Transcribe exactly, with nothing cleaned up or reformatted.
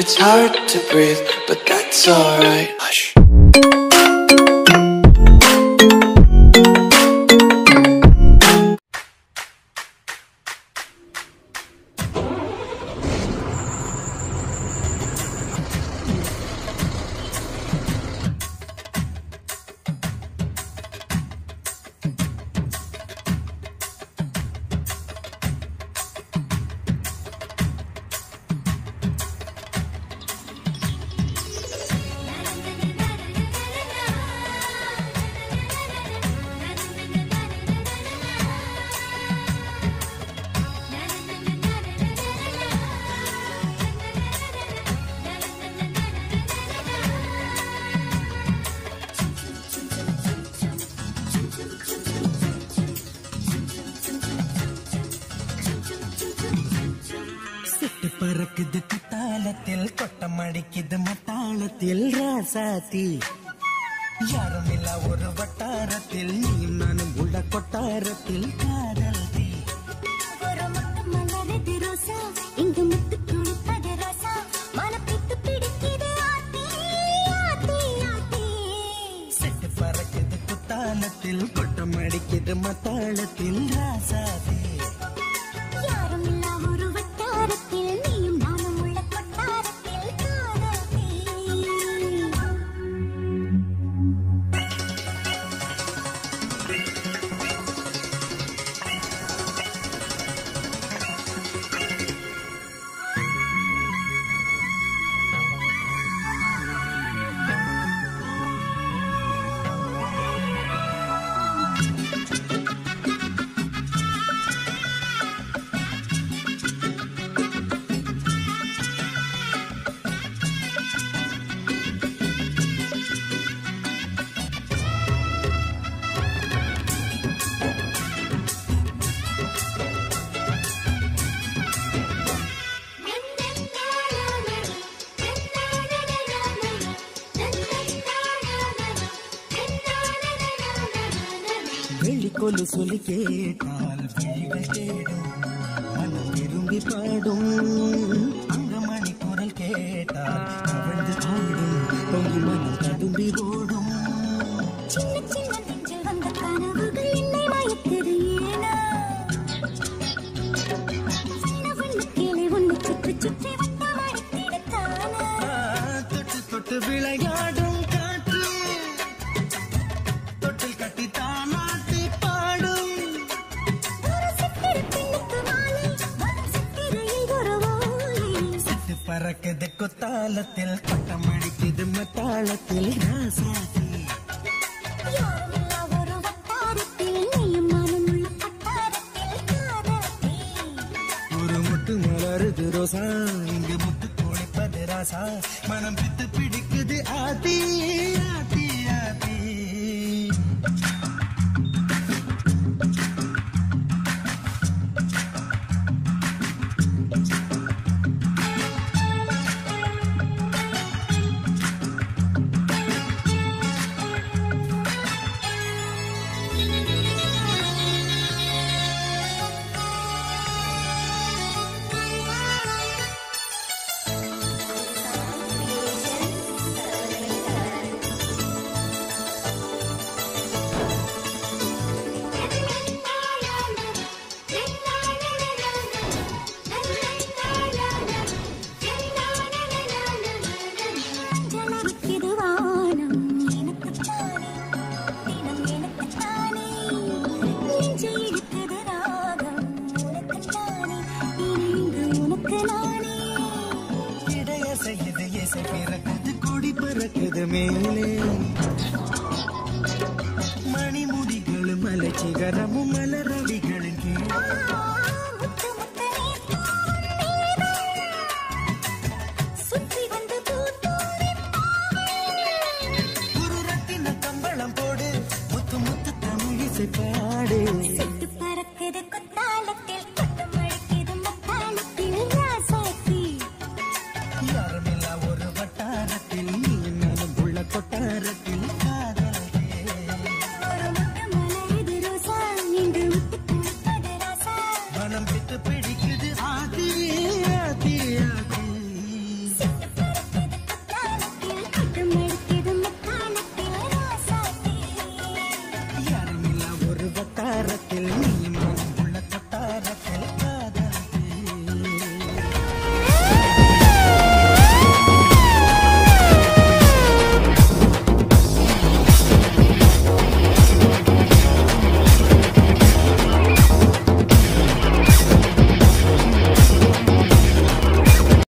It's hard to breathe, but that's alright. Hush. பறக்குது குத்தாலத்தில் கொட்டமடிக்குது மத்தாளத்தில் ராசாத்தி யாரும் இல்ல ஒரு வட்டாரத்தில் நீயும் நானும் உள்ள கொட்டாரத்தில் காதல் தீ ஒரு முட்டு மலரது ரோசா இங்கு முட்டு குளிப்பது ரோசா மனப்பிட்டு பிடிக்குது ஆத்தி ஆத்தி ஆத்தி செட்டு பறக்குது குத்தாலத்தில் கொட்டமடிக்குது மத்தாளத்தில் ராசாத்தி யாரும் இல்ல ஒரு வட்டாரத்தில் நீயும் நானும் உள்ள கொட்டாரத்தில் காதல் தீ வெளிக்கொலு சொல்லி கேட்டால் விழிகள் தேடும் மனம் விரும்பி பாடும் அங்க மணி குரல் கேட்டால் கவழ்ந்து ஆடும் பொங்கி மனம் ததும்பி ஓடும் சின்ன சின்ன நெஞ்சில் வந்த கனவுகள் என்னை மயக்குது ஏனா சின்ன வண்ண கிளி உன்னை சுற்றி சுற்றி வட்டமடித்திடத்தானா தொட்டு தொட்டு விளையாடும் காற்று தொட்டில் கட்டி தானாட்டி பாடும் ஒரு சித்திர பெண்ணுக்கு மாலை வரும் சித்திரையில் ஒரு ஓலை செட்டு பறக்குது கொத்தாலத்தில் கொட்டமடிக்குது மத்தாளத்தில் ராசாத்தி யாரும் இல்ல ஒரு வட்டாரத்தில் நீயும் நானும் உள்ள கொட்டாரத்தில் காதல் தீ ஒரு முட்டு மலருது ரோசா இங்கு முத்து குளிப்பது ராசா மனம் பித்து பிடிக்குது ஆதி ஆதி ஆதி ஜலமிக்குது வானம் எனக்குத்தானே தினம் எனக்குத்தானே நெஞ்சை இழுக்குது ராகம் உனக்குத்தானே இங்கு உனக்கு நானே இடைய செய்யுது இசை பிறக்குது கொடி பறக்குது மேலே மணிமுடிகளும் மலை சிகரமும் மலரடிகளின் கீழே முத்து முத்து நீ சுற்றி வந்து பூத்தூரின் ஒரு ரத்தின கம்பளம் போடு முத்து முத்து தமிழிசை பாடு